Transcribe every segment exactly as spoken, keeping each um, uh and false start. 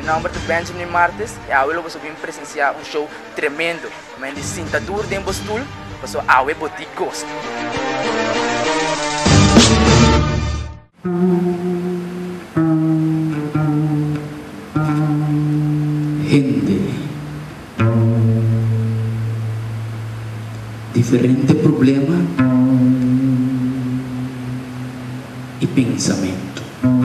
nome é Benjamin Martes e agora você vai presenciar um show tremendo. Mas de sentadura de Bostul, você vai botar gosto. Gente, diferente problema e pensamento.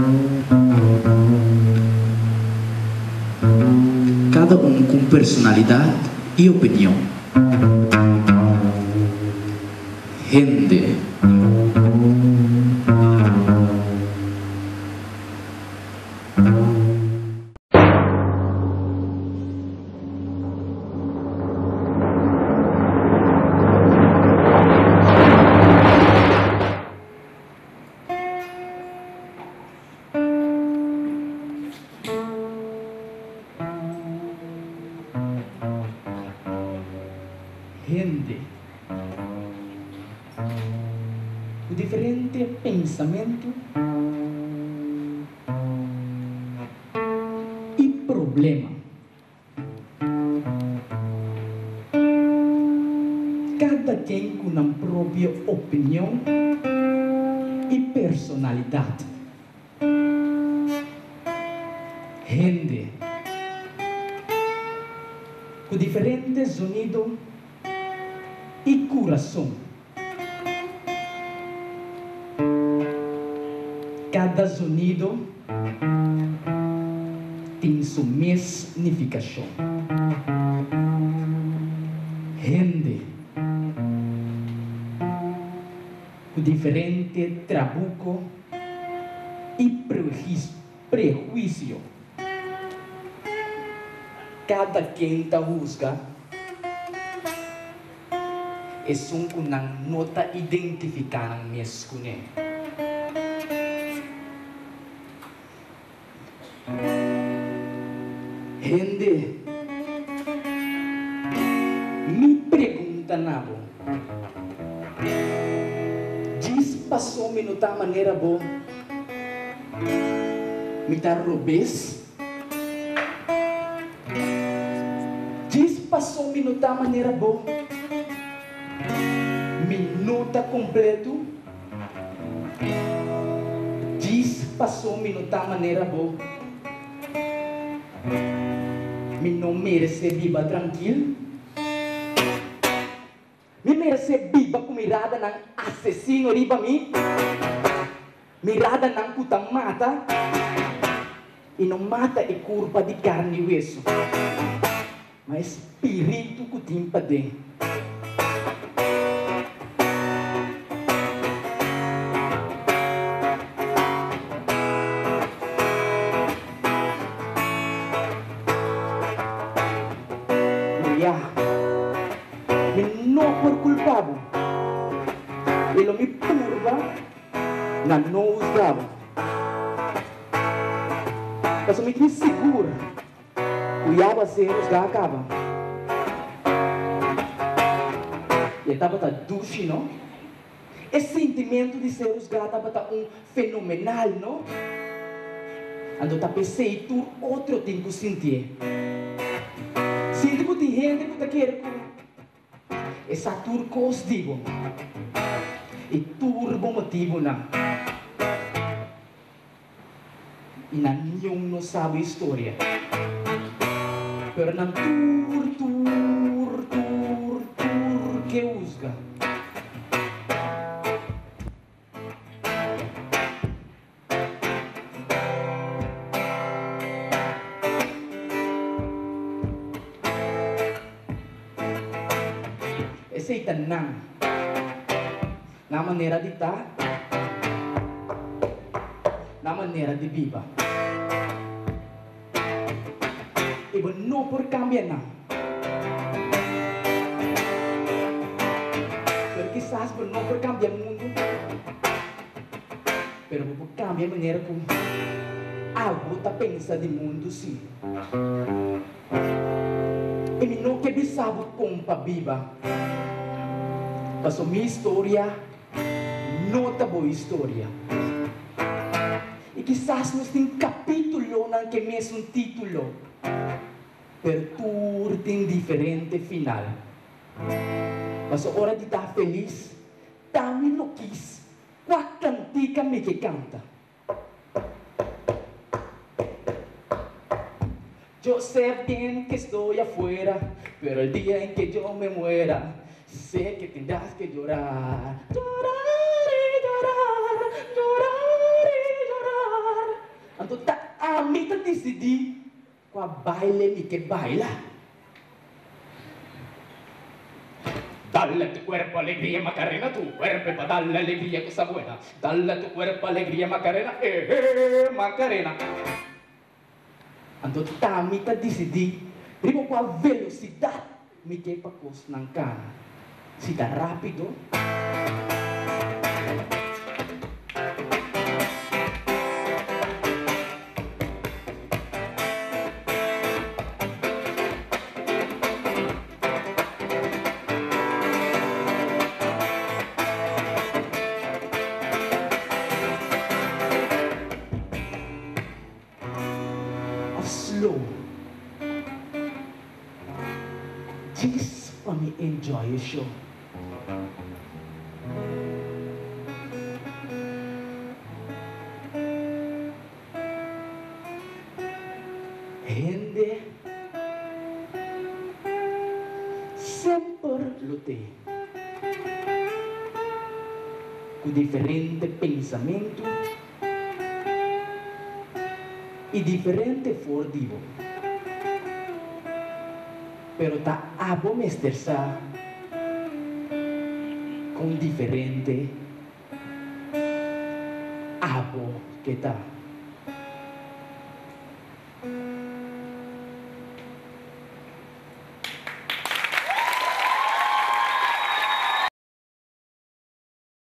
Cada um com personalidade e opinião. Gente, gente, o diferente pensamento e problema. Cada quem com a própria opinião e personalidade. Gente, com diferentes sonidos e coração. Cada sonido tem sua mesma significação. Gente, com diferente trabuco e prejuízo. prejuízo. Cada quem te juzga é um que não nota identificar mesmo com ele. Gente, me pergunta nabo, diz passou me nota maneira boa, me dá robês, diz passou me nota maneira boa, minuta completo, diz passou minuta maneira boa, me não merece viva tranquilo, me merece viva com mirada não assassino riba mim, mirada não puta mata, e não mata é curva de carne e osso, mas espírito que tem para dentro. Me não por culpado, ele me turba na não usava. Mas eu me quis seguro, o Yaba se nos acaba. E estava tá duche, não? Esse sentimento de ser os gata estava um fenomenal, não? Ando tá pensei tu outro tem que sentir. Sinto que tem gente que tá querendo essa turcos digo e turbo motivo na e na nenhum não sabe história pero na tur tur tur tur que usga esse itanang na maneira de estar, na maneira de viver. E não por cambiar não. Porque quizás não por cambiar o mundo, pero por cambiar a maneira como algo tá pensa de mundo sim. E não que bisabo compa viva. Mas a minha história não é boa história. E E quizás não tem capítulo não que mesmo título, pero tudo tem diferente final. Mas a hora de estar feliz, também não quis. Qual cantica me que canta? Yo sé bien que estoy afuera, pero el día en que yo me muera, sé que tendrás que llorar. Llorar y llorar, llorar y llorar. Entonces, a mí te decidí, cuál baile y que baila. Dale a tu cuerpo alegría, Macarena, tu cuerpo para darle alegría, cosa buena. Dale a tu cuerpo alegría, Macarena, eh, eh, Macarena. Então, também tá decidir, primo com a velocidade, me quer para cos ng cana. Se tá rápido, slow. Just for me enjoy your show. Gente sempre lutei com diferente pensamento e diferente fordivo, pero tá abo me estressar com diferente abo que tá.